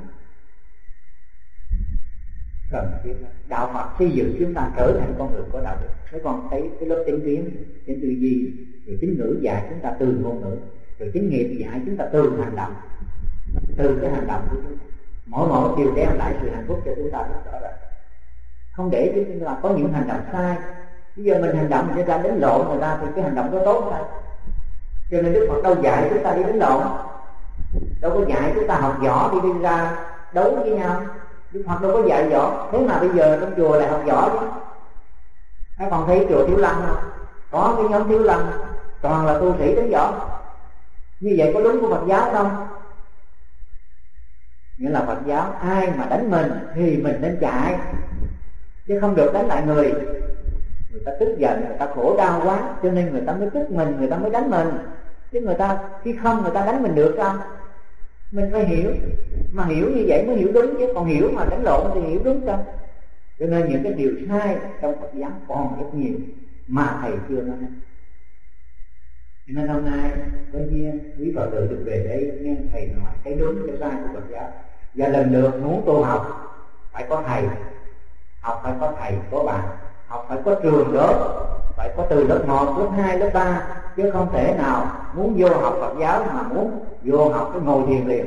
cần thiết lắm. Đạo Phật xây dựng chúng ta trở thành con người có đạo đức. Mấy con thấy cái lớp chánh kiến, chánh tư duy, rồi chánh ngữ dạy chúng ta từ ngôn ngữ, rồi chánh nghiệp dạy chúng ta từ hành động, từ cái hành động của chúng ta mỗi mỗi điều đem lại sự hạnh phúc cho chúng ta rất rõ ràng. Không để cho chúng ta có những hành động sai. Bây giờ mình hành động người ta đánh lộn người ta thì cái hành động đó tốt thôi. Cho nên Đức Phật đâu dạy chúng ta đi đánh lộn, đâu có dạy chúng ta học võ đi đi ra đấu với nhau. Đức Phật đâu có dạy võ. Thế mà bây giờ trong chùa lại học võ chứ. Các còn thấy chùa Thiếu Lâm không? Có cái nhóm Thiếu Lâm toàn là tu sĩ đánh võ. Như vậy có đúng của Phật giáo không? Nghĩa là Phật giáo ai mà đánh mình thì mình nên chạy, chứ không được đánh lại người. Người ta tức giận, người ta khổ đau quá, cho nên người ta mới tức mình, người ta mới đánh mình. Chứ người ta khi không người ta đánh mình được không? Mình phải hiểu, mà hiểu như vậy mới hiểu đúng, chứ còn hiểu mà đánh lộn thì hiểu đúng không? Cho nên những cái điều sai trong Phật giáo còn rất nhiều mà thầy chưa nói. Cho nên hôm nay có nhiên quý Phật tử được về đây nghe thầy nói cái đúng cái sai của Phật giáo. Và lần lượt muốn tu học phải có thầy, học phải có thầy có bạn, học phải có trường lớp, phải có từ lớp một, lớp hai, lớp ba, chứ không thể nào muốn vô học Phật giáo mà muốn vô học cái ngồi thiền liền,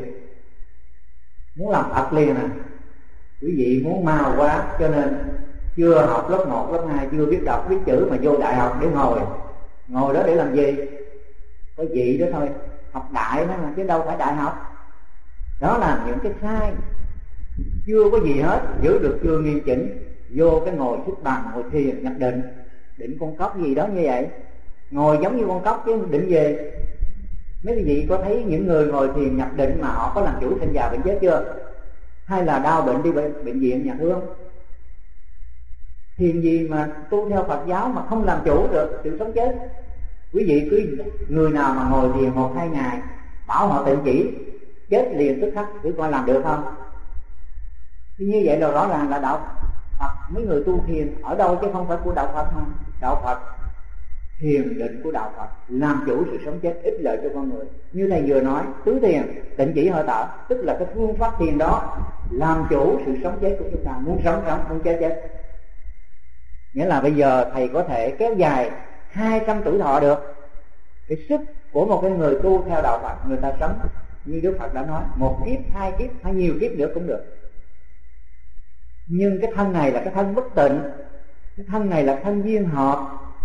muốn làm Phật liền à. Quý vị muốn mau quá, cho nên chưa học lớp một, lớp hai, chưa biết đọc biết chữ mà vô đại học để ngồi. Ngồi đó để làm gì? Có gì đó thôi, học đại đó mà, chứ đâu phải đại học. Đó là những cái sai, chưa có gì hết, giữ được chưa nghiêm chỉnh, vô cái ngồi xếp bằng, ngồi thiền, nhập định, định con cóc gì đó như vậy, ngồi giống như con cóc chứ định về. Mấy quý vị có thấy những người ngồi thiền nhập định mà họ có làm chủ sinh già bệnh chết chưa? Hay là đau bệnh đi bệnh, bệnh viện nhà thương? Thiền gì mà tu theo Phật giáo mà không làm chủ được sự sống chết? Quý vị cứ người nào mà ngồi thiền một hai ngày bảo họ tịnh chỉ chết liền tức khắc, thử coi làm được không? Thì như vậy là rõ ràng là đạo Phật. Mấy người tu thiền ở đâu chứ không phải của đạo Phật mà. Đạo Phật, thiền định của đạo Phật làm chủ sự sống chết, ích lợi cho con người. Như thầy vừa nói, tứ thiền, tịnh chỉ hơi thở, tức là cái phương pháp thiền đó làm chủ sự sống chết của chúng ta. Muốn sống sống, muốn chết chết. Nghĩa là bây giờ thầy có thể kéo dài hai trăm tuổi thọ được. Cái sức của một cái người tu theo đạo Phật, người ta sống như Đức Phật đã nói, một kiếp, hai kiếp, hay nhiều kiếp nữa cũng được. Nhưng cái thân này là cái thân bất tịnh, cái thân này là thân duyên hợp,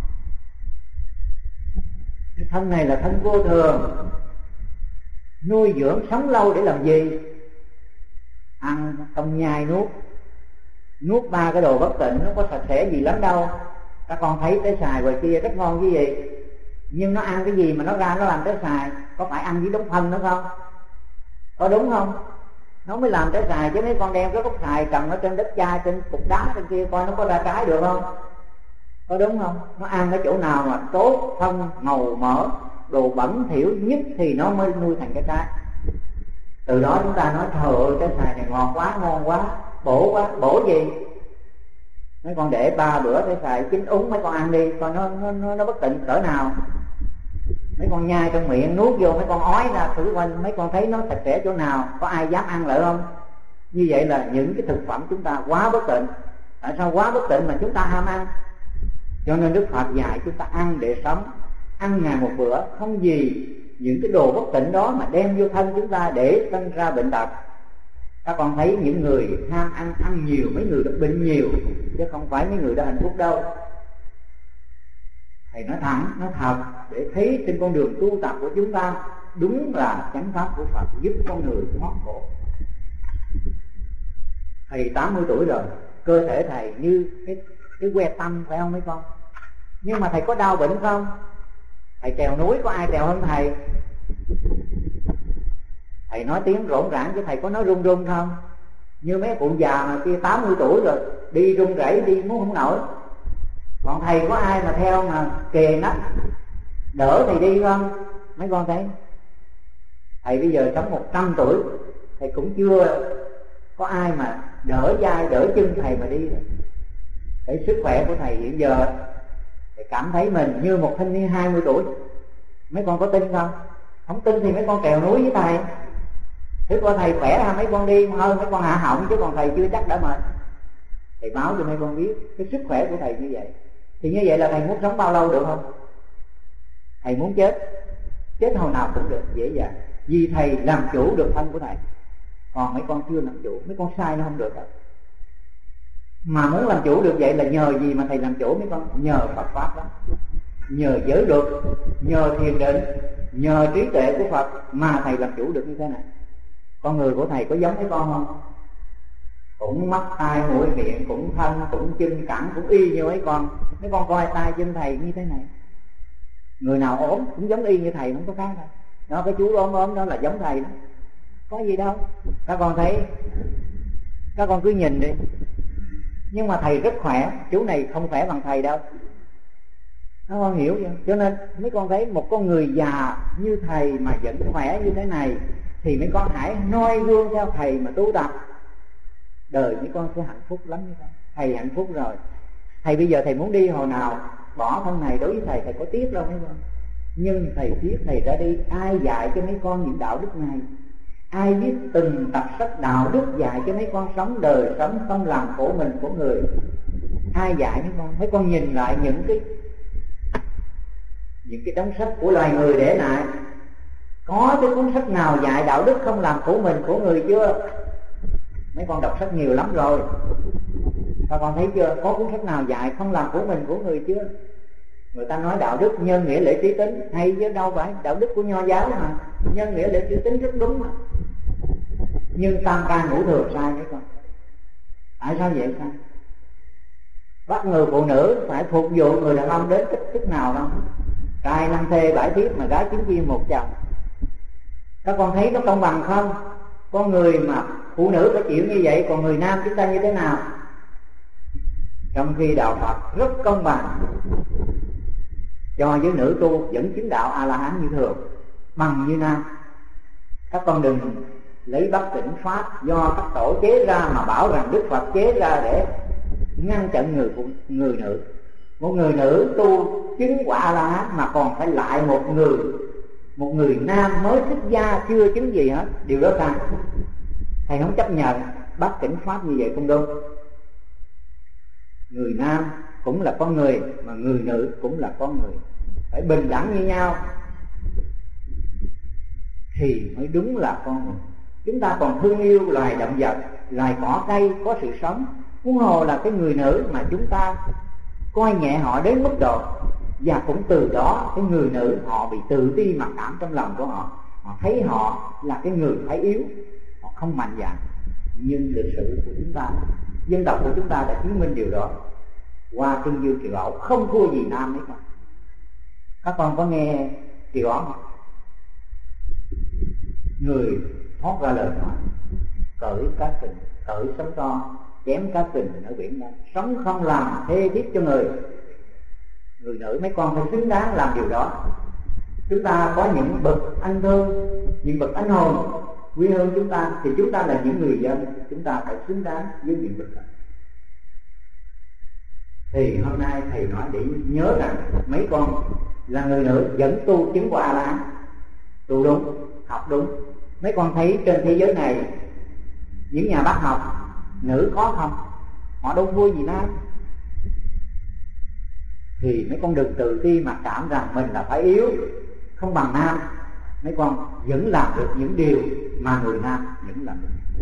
cái thân này là thân vô thường. Nuôi dưỡng sống lâu để làm gì? Ăn không nhai nuốt, nuốt ba cái đồ bất tịnh, nó có sạch sẽ gì lắm đâu. Các con thấy tới xài ngoài kia rất ngon cái gì, nhưng nó ăn cái gì mà nó ra nó làm tới xài? Có phải ăn với đống phân nữa không? Có đúng không? nó mới làm trái xài. Chứ mấy con đem cái gốc xài trồng ở trên đất chai, trên cục đá trên kia, coi nó có ra trái được không? Có đúng không? Nó ăn cái chỗ nào mà tốt, thân, màu, mỡ, đồ bẩn thỉu nhất thì nó mới nuôi thành cái trái. Từ đó chúng ta nói trời ơi cái xài này ngon quá, ngon quá, bổ quá. Bổ gì? Mấy con để ba bữa cái xài chín úng, mấy con ăn đi coi nó nó nó, nó bất tịnh cỡ nào. Mấy con nhai trong miệng nuốt vô, mấy con ói ra thử coi mấy con thấy nó sạch sẽ chỗ nào, có ai dám ăn lại không? Như vậy là những cái thực phẩm chúng ta quá bất tịnh. Tại sao quá bất tịnh mà chúng ta ham ăn? Cho nên Đức Phật dạy chúng ta ăn để sống, ăn ngày một bữa, không vì những cái đồ bất tịnh đó mà đem vô thân chúng ta để sinh ra bệnh tật. Các con thấy những người ham ăn, ăn nhiều, mấy người đó bệnh nhiều, chứ không phải mấy người đó hạnh phúc đâu. Thầy nói thẳng, nói thật để thấy trên con đường tu tập của chúng ta đúng là chánh pháp của Phật giúp con người thoát khổ. Thầy tám mươi tuổi rồi, cơ thể thầy như cái cái que tăm phải không mấy con? Nhưng mà thầy có đau bệnh không? Thầy trèo núi có ai trèo hơn thầy? Thầy nói tiếng rỗn rãng chứ thầy có nói run run không? Như mấy cụ già mà kia tám mươi tuổi rồi đi run rẩy, đi muốn không nổi. Còn thầy có ai mà theo mà kề nách đỡ thầy đi không? Mấy con thấy thầy bây giờ sống một trăm tuổi, thầy cũng chưa có ai mà đỡ vai đỡ chân thầy mà đi. Cái sức khỏe của thầy hiện giờ thầy cảm thấy mình như một thanh niên hai mươi tuổi. Mấy con có tin không? Không tin thì mấy con trèo núi với thầy, thử coi thầy khỏe ha, mấy con đi hơn, mấy con hạ họng, chứ còn thầy chưa chắc đã mệt. Thầy báo cho mấy con biết cái sức khỏe của thầy như vậy. Thì như vậy là thầy muốn sống bao lâu được không? Thầy muốn chết, chết hồi nào cũng được, dễ dàng. Vì thầy làm chủ được thân của thầy. Còn mấy con chưa làm chủ, mấy con sai nó không được đâu. Mà muốn làm chủ được vậy là nhờ gì mà thầy làm chủ mấy con? Nhờ Phật Pháp đó, nhờ giới luật, nhờ thiền định, nhờ trí tuệ của Phật mà thầy làm chủ được như thế này. Con người của thầy có giống mấy con không? Cũng mắt, tai, mũi, miệng, cũng thân, cũng chân, cẳng, cũng y như mấy con. Mấy con coi tay chân thầy như thế này. Người nào ốm cũng giống y như thầy, không có khác đâu. Đó, cái chú ốm ốm đó là giống thầy đó, có gì đâu. Các con thấy, các con cứ nhìn đi. Nhưng mà thầy rất khỏe, chú này không khỏe bằng thầy đâu. Các con hiểu chưa? Cho nên mấy con thấy một con người già như thầy mà vẫn khỏe như thế này thì mấy con hãy noi gương theo thầy mà tu tập. Đời mấy con sẽ hạnh phúc lắm. Thầy hạnh phúc rồi. Thầy bây giờ thầy muốn đi hồi nào bỏ thân này, đối với thầy thầy có tiếc đâu mấy con. Nhưng thầy tiếc thầy ra đi, ai dạy cho mấy con những đạo đức này? Ai biết từng tập sách đạo đức dạy cho mấy con sống đời sống không làm khổ mình của người? Ai dạy mấy con? Mấy con nhìn lại những cái những cái đống sách của loài người để lại, có cái cuốn sách nào dạy đạo đức không làm khổ mình của người chưa? Mấy con đọc sách nhiều lắm rồi, các con thấy chưa? Có cuốn sách nào dạy không làm khổ mình của người chưa? Người ta nói đạo đức nhân nghĩa lễ trí tính hay chứ đâu phải. Đạo đức của Nho giáo mà, nhân nghĩa lễ trí tính rất đúng mà. Nhưng tam ca ngũ thường sai mấy con. Tại sao vậy sao? Bắt người phụ nữ phải phục vụ người đàn ông đến tích tức nào không? Trai năm thê bảy thiếp mà gái chín chiên một chồng. Các con thấy nó công bằng không? Con người mà phụ nữ phải chịu như vậy, còn người nam chúng ta như thế nào? Trong khi đạo Phật rất công bằng, cho với nữ tu vẫn chứng đạo A-la-hán như thường, bằng như nam. Các con đừng lấy bất tỉnh pháp do các tổ chế ra mà bảo rằng Đức Phật chế ra để ngăn chặn người người nữ. Một người nữ tu chứng quả A-la-hán mà còn phải lại một người một người nam mới xuất gia chưa chứng gì hết, điều đó sai. Thầy không chấp nhận bất tỉnh pháp như vậy không đúng. Người nam cũng là con người, mà người nữ cũng là con người, phải bình đẳng như nhau thì mới đúng là con người. Chúng ta còn thương yêu loài động vật, loài cỏ cây có sự sống, huống hồ là cái người nữ mà chúng ta coi nhẹ họ đến mức độ. Và cũng từ đó cái người nữ họ bị tự ti mặc cảm trong lòng của họ, họ thấy họ là cái người phải yếu, họ không mạnh dạn. Nhưng lịch sử của chúng ta, dân tộc của chúng ta đã chứng minh điều đó. Qua Trương Dương Triệu Ẩu không thua gì nam đấy con. Các con có nghe Triệu Ẩu không? Người thoát ra lời nói cởi cá kình, cởi sống to, chém cá kình ở biển Đông, sống không làm thê thiếp cho người. Người nữ mấy con phải xứng đáng làm điều đó. Chúng ta có những bậc anh thương, những bậc anh hồn quý hơn chúng ta, thì chúng ta là những người dân, chúng ta phải xứng đáng với những bậc này. Thì hôm nay thầy nói để nhớ rằng mấy con là người nữ vẫn tu chứng quả A-la-hán, tu đúng, học đúng. Mấy con thấy trên thế giới này những nhà bác học nữ có không? Họ đâu vui gì nam. Thì mấy con đừng tự ti mà cảm rằng mình là phải yếu, không bằng nam. Mấy con vẫn làm được những điều mà người nam vẫn làm được.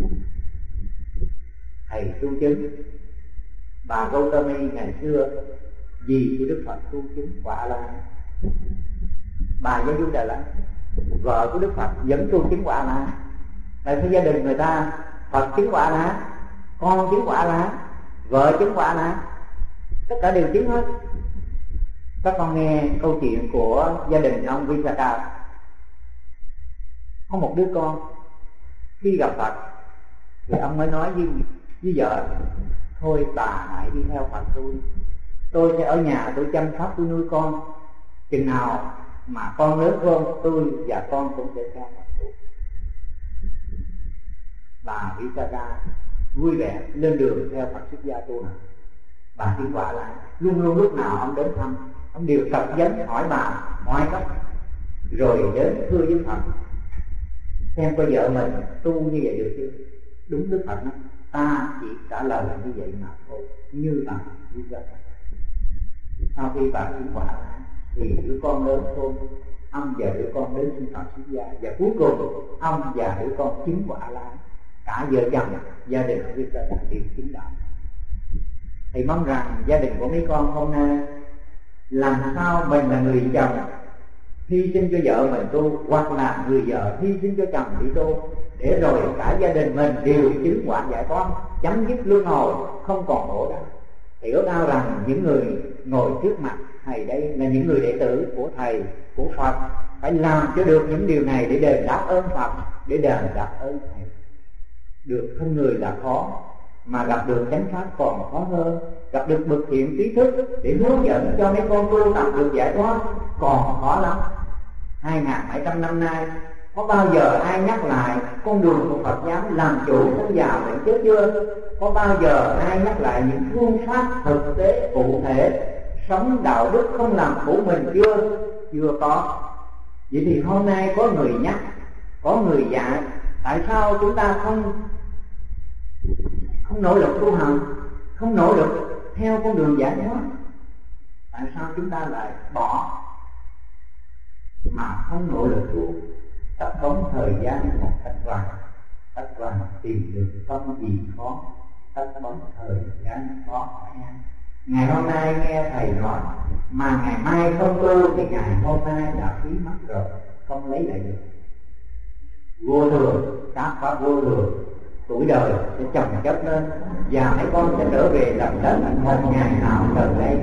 Thầy tu chứng, bà Gautami ngày xưa vì của Đức Phật tu chứng quả A-la-hán. Bà Gia Du Đà La, vợ của Đức Phật vẫn tu chứng quả A-la-hán. Tại sao gia đình người ta Phật chứng quả A-la-hán, con chứng quả A-la-hán, vợ chứng quả A-la-hán, tất cả đều chứng hết. Các con nghe câu chuyện của gia đình ông Visakha. Có một đứa con khi gặp Phật thì ông mới nói với, với vợ: thôi bà hãy đi theo Phật tôi, tôi sẽ ở nhà tôi chăm sóc, tôi nuôi con, chừng nào mà con lớn hơn tôi và con cũng sẽ theo Phật tôi. Bà Visakha vui vẻ lên đường theo Phật xuất gia tu hành. Bà tiến quả lại, luôn luôn lúc nào ông đến thăm, ông đều tập vấn hỏi bà hỏi cách, rồi đến thưa với Phật xem coi vợ mình tu như vậy được chưa. Đúng, Đức Phật nói ta chỉ trả lời như vậy mà thôi, như bà Visakha. Sau khi bà tiến quả lại thì đứa con lớn thôi, ông và đứa con đến xin Phật xuất gia, và cuối cùng ông và đứa con chứng quả lại. Cả vợ chồng gia đình của Visakha đều chứng đạo. Thì mong rằng gia đình của mấy con hôm nay làm sao mình là người chồng hy sinh cho vợ mình tu, hoặc là người vợ hy sinh cho chồng đi tu, để rồi cả gia đình mình đều chứng quả giải thoát, chấm dứt luân hồi, không còn khổ đau. Thì ước ao rằng những người ngồi trước mặt thầy đây là những người đệ tử của thầy, của Phật, phải làm cho được những điều này để đền đáp ơn Phật, để đền đáp ơn thầy. Được thân người là khó, mà gặp được chánh pháp còn khó hơn. Gặp được bậc thiện trí thức để hướng dẫn cho mấy con tu tập được giải thoát còn khó lắm. Hai ngàn bảy trăm năm nay có bao giờ ai nhắc lại con đường của Phật giáo làm chủ sống giàu bệnh chết chưa? Có bao giờ ai nhắc lại những phương pháp thực tế cụ thể sống đạo đức không làm khổ mình chưa? Chưa có. Vậy thì hôm nay có người nhắc, có người dạy, tại sao chúng ta không không nỗ lực tu hành, không nỗ lực theo con đường giải thoát? Tại sao chúng ta lại bỏ mà không nỗ lực tu? Tắt bóng thời gian một cách vàng, tắt vàng tìm được không gì khó, tắt bóng thời gian khó khăn. Ngày hôm nay nghe thầy nói mà ngày mai không tu thì ngày hôm nay đã phí mất rồi, không lấy lại được. Vô thường, các pháp vô thường, tuổi đời sẽ chồng chất lên, và mấy con sẽ trở về làm đất một ngày nào gần đây.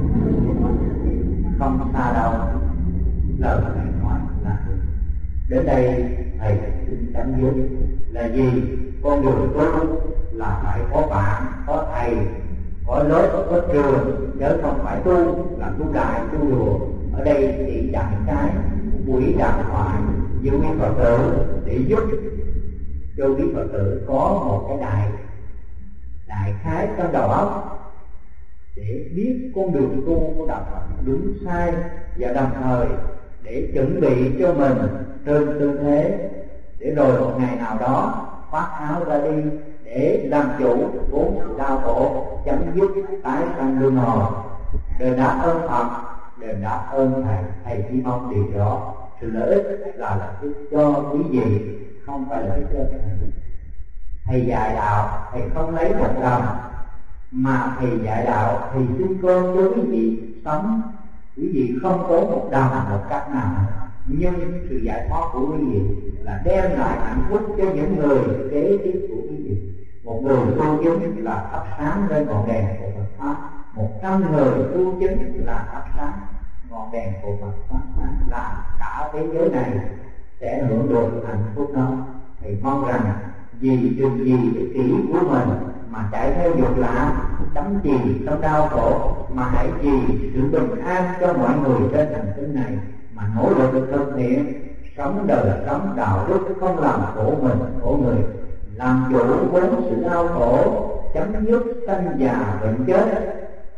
Không xa đâu, lời thầy nói là được. Đến đây thầy xin chấm dứt là gì? Con đường tu là phải có bạn, có thầy, có lớp, có trường, chứ không phải tu là tu đại, tu đùa. Ở đây chỉ đại cái buổi đàm thoại với quý Phật tử để giúp cho quý Phật tử có một cái đại đại khái trong đầu óc để biết con đường tu của đạo Phật đúng sai, và đồng thời để chuẩn bị cho mình trên tư thế để rồi một ngày nào đó khoác áo ra đi để làm chủ vốn sự đau khổ, chấm dứt tái sanh luân hồi. Đền đáp ơn Phật, đền đáp ơn thầy. Thầy chỉ mong điều đó, sự lợi ích là lợi ích cho quý vị, không phải lợi ích cho thầy. Thầy dạy đạo, thầy không lấy một đồng, mà thầy dạy đạo thì chung cơm cho quý vị sống. Quý vị không có một đồng một cách nào, nhưng sự giải thoát của quý vị là đem lại hạnh phúc cho những người kế tiếp của quý vị. Một người tu chứng là thắp sáng lên ngọn đèn của Phật pháp, một trăm người tu chứng là thắp sáng ngọn đèn của Phật pháp sáng, là cả thế giới này sẽ hưởng được hạnh phúc đó. Thì mong rằng vì đừng vì ích kỷ của mình mà chạy theo dục lạc, đắm chìm trong đau khổ, mà hãy vì sự bình an cho mọi người trên hành tinh này mà nỗ lực thực hiện sống đời sống đạo đức, không làm khổ mình khổ người, làm chủ vốn sự đau khổ, chấm dứt sanh già bệnh chết.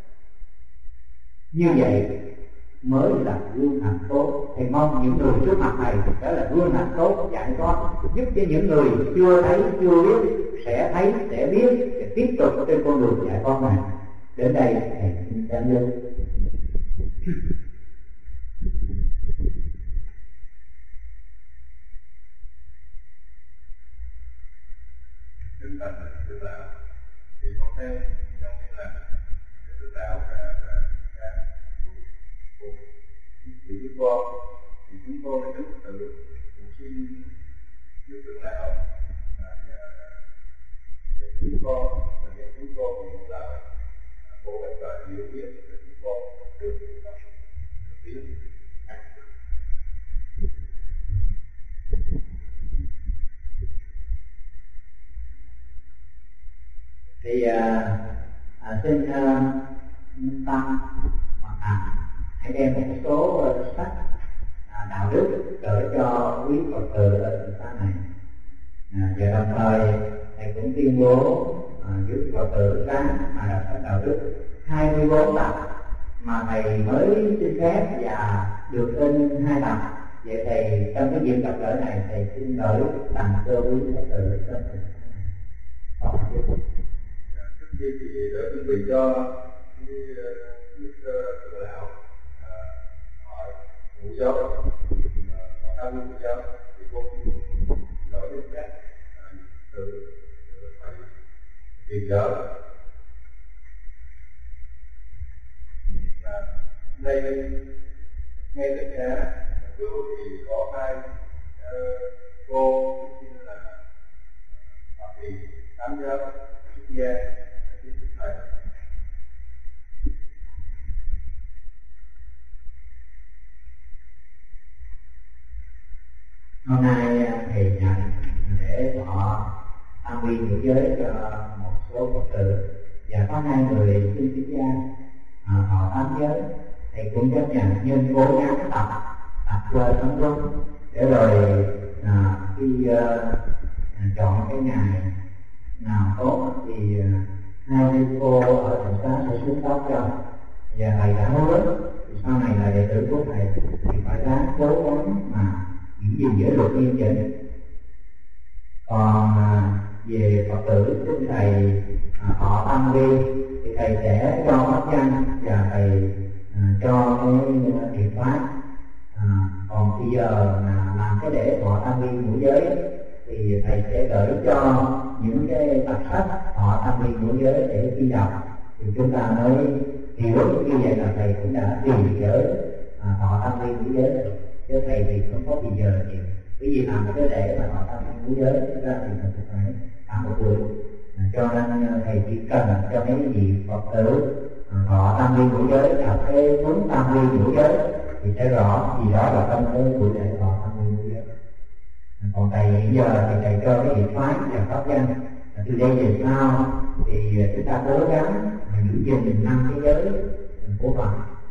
Như vậy mới là gương hạnh tốt. Thầy mong những người trước mặt thầy đó là gương hạnh tốt giải thoát, giúp cho những người chưa thấy chưa biết sẽ thấy sẽ biết, sẽ tiếp tục trên con đường giải thoát này. Đến đây thầy xin chấm dứt. Chúng ta là tự đạo thì có theo trong như là tự đạo và và cùng tự giúp con thì chúng tôi phải tự tự cũng xin giúp tự đạo và chúng con và để chúng con cũng là bổ ích và hiểu biết để chúng con được được biết. Thì à, à, xin à, Minh Tâm hoặc à, hãy đem một số uh, sách à, đạo đức gửi cho quý Phật tử ở trường xã này, à, và đồng thời thầy cũng tuyên bố à, giúp Phật tử ráng mà đọc sách đạo đức hai mươi bốn tập mà thầy mới xin phép và được in hai tập. Vậy thầy trong cái dịp gặp gỡ này thầy xin gửi tặng cho quý Phật tử trong trường xã này. Còn Trước khi thì đã chuẩn bị cho cái nước tự đạo họ ngũ giáo họ tham ngũ giáo thì con nói đến các tự phải tìm giáo. Và đây ngay tất cả trước thì có hai cô xin là họ thì tham gia xuất gia. Hôm nay thầy nhận để họ an vi ngũ giới cho một số Phật tử và có hai người xin xuất gia à, họ tám giới. Thầy cũng chấp nhận nhưng cố gắng tập tập cho sống đúng để rồi à, khi à, chọn cái ngày nào tốt thì à, hai cô ở thành xá sẽ xuống tóc cho, và thầy đã hứa thì sau này là đệ tử của thầy thì phải ráng cố gắng mà giữ gìn giới luật nghiêm chỉnh. Còn à, về Phật tử của thầy à, họ tăng vi thì thầy sẽ cho pháp danh và thầy à, cho cái thiện pháp. À, còn bây giờ mà làm cái để họ tăng vi ngũ giới thì thầy sẽ gửi cho những cái tập sách họ tăng vi ngũ giới để khi đọc thì chúng ta mới hiểu như vậy là thầy cũng đã trì giới à, họ tăng vi ngũ giới rồi. Chứ thầy thì không có gì giờ nhiều, bởi vì làm một cái lễ mà họ tăng vi ngũ giới ra thì mình phải cả một buổi, à, cho nên thầy chỉ cần cho mấy vị Phật tử à, họ tăng vi ngũ giới đọc cái cuốn tăng vi ngũ giới thì sẽ rõ gì đó là trong cái buổi lễ họ tăng vi ngũ giới. À, còn thầy hiện giờ thì thầy cho cái hiệu phái và pháp danh à, từ đây về sau thì chúng ta cố gắng giữ gìn năm cái giới của Phật.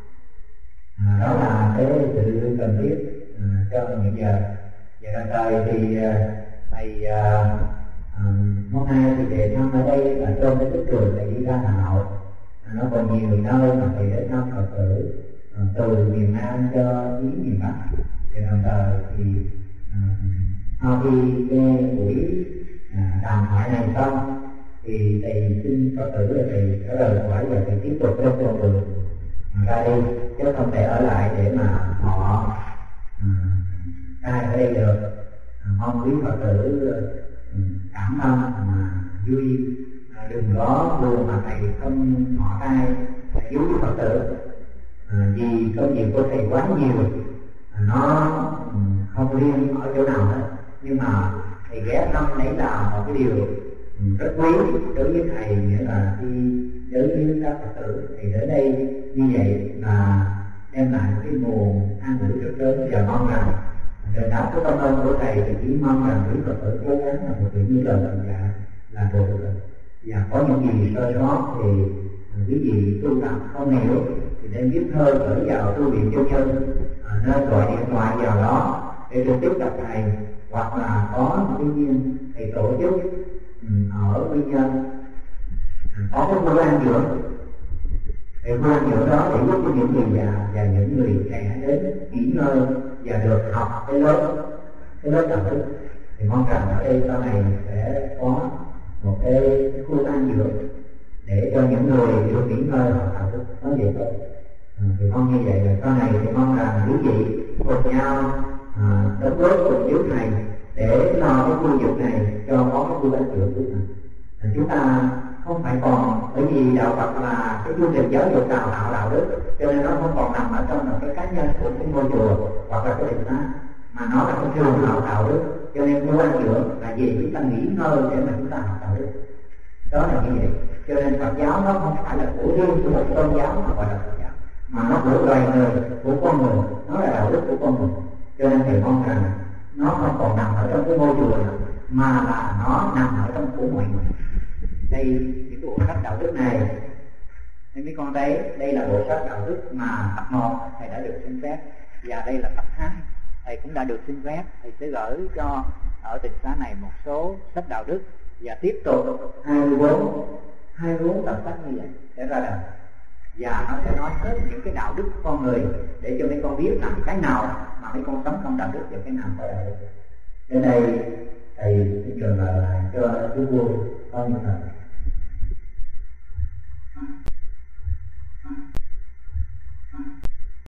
À, đó là cái sự cần thiết à, cho những giờ. Và đồng thời thì à, thầy à, à, hôm nay thì về thăm ở đây là trong cái tích trường thầy đi ra Hà Nội, à, nó còn nhiều nơi mà thầy để thăm Phật tử à, từ miền Nam cho đến miền Bắc. Và đồng thời thì à, sau khi cái buổi à, đàm thoại này xong thì thầy xin Phật tử là thầy trả lời hỏi và thầy tiếp tục trong con đường ra đi, chứ không thể ở lại để mà họ ai uh, ở đây được. Uh, mong quý Phật tử uh, cảm ơn mà vui, uh, đừng có buồn mà thầy không họ ai phải cứu Phật tử, uh, vì công việc của thầy quá nhiều, uh, nó um, không riêng ở chỗ nào hết, nhưng mà thầy ghé thăm nãy là một cái điều um, rất quý đối với thầy, nghĩa là khi đối với các Phật tử thì đến đây như vậy là đem lại cái nguồn an ủi rất lớn, và mong rằng Đền đáp của tâm ơn của thầy thì chỉ mong rằng quý Phật tử cố gắng là thực hiện như lời thầy dạy là được rồi. Và có những gì sơ sót thì quý vị tu tập không hiểu thì nên viết thơ gửi vào tu viện Châu Nhân, à, nên gọi điện thoại vào đó để được tiếp gặp thầy, hoặc là có một cái duyên thầy tổ chức um, ở Quy Nhơn à, có cái khu an dưỡng. Thì khu an dưỡng đó để giúp cho những người già và những người trẻ đến nghỉ ngơi và được học cái lớp cái lớp đạo đức. Thì mong rằng ở đây sau này sẽ có một cái, cái khu an dưỡng để cho những người được nghỉ ngơi học đạo đức, nói vậy thôi. À, thì mong như vậy rồi sau này thì mong rằng quý vị cùng nhau à, đóng góp cùng với thầy để lo cái khu vực này cho có cái khu an dưỡng của thầy. À, chúng ta không phải còn, bởi vì đạo Phật là cái chương trình giáo dục đào tạo đạo đức, cho nên nó không còn nằm ở trong một cái cá nhân của cái ngôi chùa hoặc là cái đình xá, mà nó là cái trường học đạo đức. Cho nên khu an dưỡng là gì? Chúng ta nghỉ ngơi để mà chúng ta học đạo đức. Đó là như vậy. Cho nên Phật giáo nó không phải là của riêng của một tôn giáo mà gọi là Phật giáo, mà nó của loài người, của con người, nó là đạo đức của con người. Cho nên thầy mong rằng nó không còn nằm ở trong cái ngôi chùa nữa, mà là nó nằm ở trong của mọi người. Đây những bộ sách đạo đức này, nên mấy con thấy đây là bộ sách đạo đức mà tập một thầy đã được xin phép, và đây là tập hai thầy cũng đã được xin phép. Thầy sẽ gửi cho ở tỉnh xá này một số sách đạo đức, và tiếp tục hai mươi bốn hai mươi bốn tập sách như vậy sẽ ra đời, và nó sẽ nói hết những cái đạo đức của con người để cho mấy con biết rằng cái nào mà mấy con sống không đạo đức và cái nào có đạo đức. Đến đây thầy xin trường lại cho chú vui con như thật.